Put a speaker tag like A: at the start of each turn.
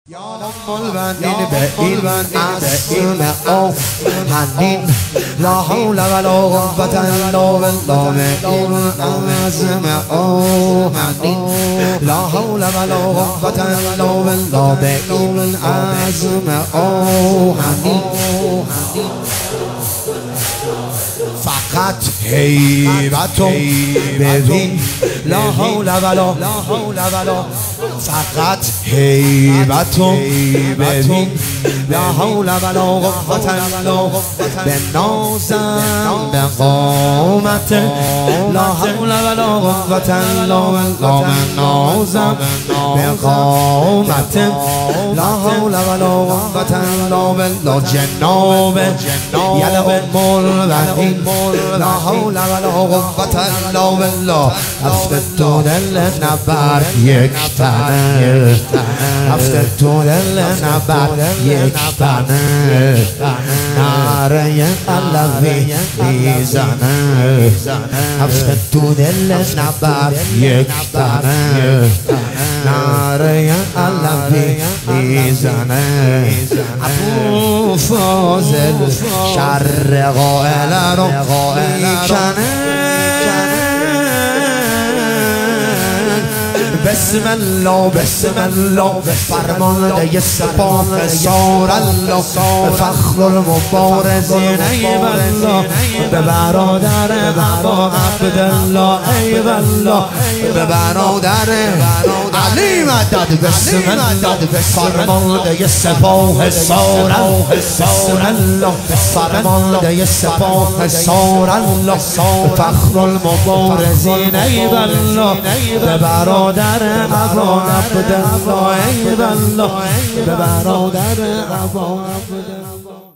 A: یا البنین به این عظم او حنین لا حول ولا قوة الا بالله به این عظم او حنین لا حول ولا قوة الا بالله به این عظم او حنین فقط هیبتو ببین لا حول ولا فقط هیبتو ببین لا حول ولا قوة الا به نازم به قامت لا حول ولا قوة الا بالله به نازم به قامت لا حول ولا قوة الا بالله جناب یلعب البنین لا حول ولا قوة الا بالله هفت تو دل نبر یک تنه هفت تو دل نبر یک تنه نعره علوی میزنه هفت تو دل نبر یک تنه نعره علوی میزنه ابو فاضل شر قائل رو میکنه بسم الله فرمانده سپاه سار الله فخر المبارزین ای والله به برادر ابا عبدالله ای والله به برادر علی مدد بسم الله فرمانده سپاه سار الله فرمانده سپاه سار الله فخر المبارزین ای والله به برادر ابا عبدالله ای والله به برادر ابا عبدالله